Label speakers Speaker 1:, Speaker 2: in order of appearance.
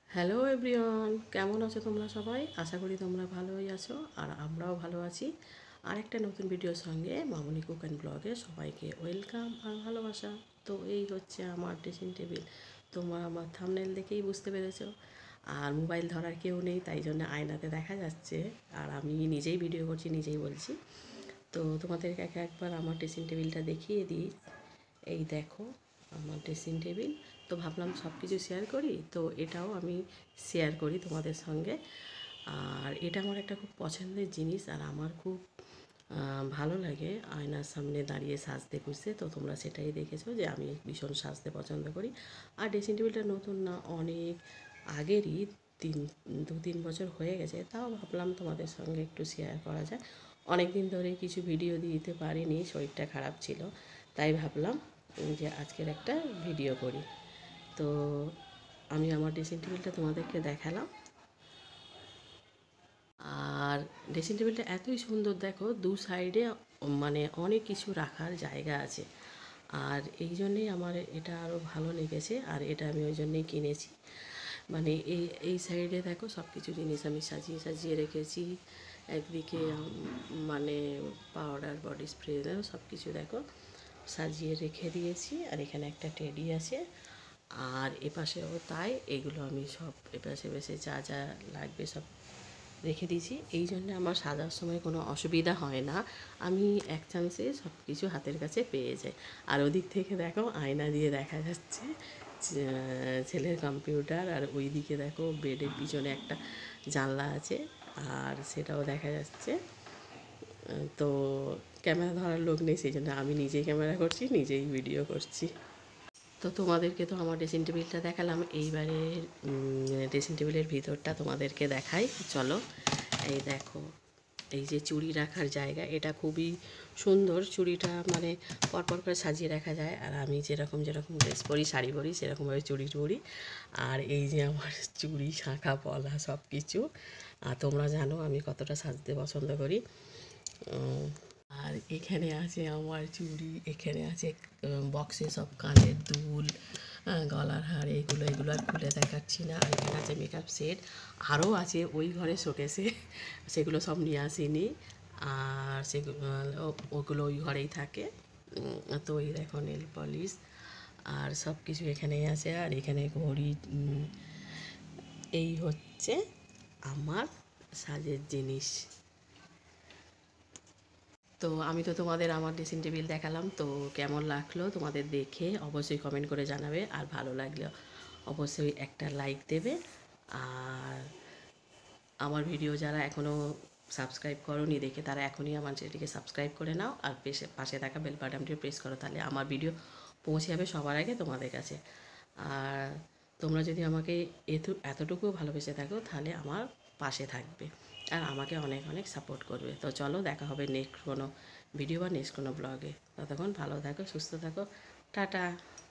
Speaker 1: Hello everyone, কেমন আছো তোমরা সবাই? আশা করি তোমরা ভালোই আছো আর আমরাও ভালো আছি। আরেকটা নতুন ভিডিওর সঙ্গে মামনি কুক অ্যান্ড ব্লগে সবাইকে ওয়েলকাম আর ভালোবাসা। তো এই হচ্ছে আমার ড্রেসিং টেবিল। তোমরা আমার থাম্বনেল দেখেই বুঝতে পেরেছো। আর মোবাইল ধরার কেউ নেই, তাই জন্য আয়নাতে দেখা যাচ্ছে। আর আমি নিজেই ভিডিও করছি, নিজেই বলছি। তো তোমাদেরকে একবার আমার ড্রেসিং টেবিলটা দেখিয়ে দিই। এই দেখো আমার ড্রেসিং টেবিল। তো ভাবলাম সব কিছু শেয়ার করি, তো এটাও আমি শেয়ার করি তোমাদের সঙ্গে। আর এটা আমার একটা খুব পছন্দের জিনিস, আর আমার খুব ভালো লাগে আয়নার সামনে দাঁড়িয়ে সাজতে খুঁজতে। তো তোমরা সেটাই দেখেছো যে আমি ভীষণ সাজতে পছন্দ করি। আর ড্রেসিং টেবিলটা নতুন না, অনেক আগেরই, 2-3 বছর হয়ে গেছে। তাও ভাবলাম তোমাদের সঙ্গে একটু শেয়ার করা যায়। অনেক দিন ধরে কিছু ভিডিও দিতে পারিনি, শরীরটা খারাপ ছিল, তাই ভাবলাম যে আজকের একটা ভিডিও করি। তো আমি আমার ড্রেসিং টেবিলটা তোমাদেরকে দেখালাম। আর ড্রেসিং টেবিলটা এতই সুন্দর, দেখো দু সাইডে মানে অনেক কিছু রাখার জায়গা আছে। আর এই জন্যেই আমার এটা আরও ভালো লেগেছে, আর এটা আমি ওই জন্যেই কিনেছি। মানে এই সাইডে দেখো সব কিছু জিনিস আমি সাজিয়ে সাজিয়ে রেখেছি। একদিকে মানে পাউডার, বডি স্প্রে, সব কিছু দেখো সাজিয়ে রেখে দিয়েছি। আর এখানে একটা টেডি আছে, আর এপাশেও তাই। এগুলো আমি সব এপাশে বেশে যা যা লাগবে সব রেখে দিয়েছি। এই জন্য আমার সাজার সময় কোনো অসুবিধা হয় না, আমি এক চান্সে সব কিছু হাতের কাছে পেয়ে যাই। আর ওদিক থেকে দেখো আয়না দিয়ে দেখা যাচ্ছে ছেলের কম্পিউটার, আর ওই দিকে দেখো বেডের পিছনে একটা জানলা আছে, আর সেটাও দেখা যাচ্ছে। তো ক্যামেরা ধরার লোক নেই, সেই জন্য আমি নিজেই ক্যামেরা করছি, নিজেই ভিডিও করছি। তো তোমাদেরকে তো আমার ড্রেসিং টেবিলটা দেখালাম, এইবারে ড্রেসিং টেবিলের ভিতরটা তোমাদেরকে দেখাই, চলো। এই দেখো, এই যে চুড়ি রাখার জায়গা, এটা খুবই সুন্দর। চুড়িটা মানে পরপর করে সাজিয়ে রাখা যায়। আর আমি যেরকম যেরকম ড্রেস পরি, শাড়ি পরি, সেরকমভাবে চুড়ি টুড়ি। আর এই যে আমার চুড়ি, শাঁখা পলা সব কিছু। আর তোমরা জানো আমি কতটা সাজতে পছন্দ করি। আর এখানে আছে আমার চুড়ি, এখানে আছে বক্সে সব কানের দুল, গলার হার, এগুলো আর খুলে দেখাচ্ছি না। আর এখানে আছে মেকআপ সেট, আরও আছে ওই ঘরে শোকেসে, সেগুলো সব নিয়ে আসিনি। আর সেগুলো ওগুলো ওই ঘরেই থাকে। তো এই দেখো নেল পলিশ আর সব কিছু এখানেই আছে। আর এখানে ঘড়ি। এই হচ্ছে আমার সাজের জিনিস। তো আমি তো তোমাদের আমার ড্রেসিং টেবিল দেখালাম, তো কেমন লাগলো তোমাদের দেখে অবশ্যই কমেন্ট করে জানাবে। আর ভালো লাগলে অবশ্যই একটা লাইক দেবে। আর আমার ভিডিও যারা এখনও সাবস্ক্রাইব করোনি দেখে, তারা এখনই আমার চ্যানেলটিকে সাবস্ক্রাইব করে নাও, আর পাশে থাকা বেল বাটনটি প্রেস করো, তাহলে আমার ভিডিও পৌঁছে যাবে সবার আগে তোমাদের কাছে। আর তোমরা যদি আমাকে এতটুকু ভালোবেসে থাকো, তাহলে আমার পাশে থাকবে আর আমাকে অনেক অনেক সাপোর্ট করবে। তো চলো, দেখা হবে নেক্সট কোনো ভিডিও বা নেক্সট কোনো ব্লগে। ততক্ষণ ভালো থাকো, সুস্থ থাকো, টাটা।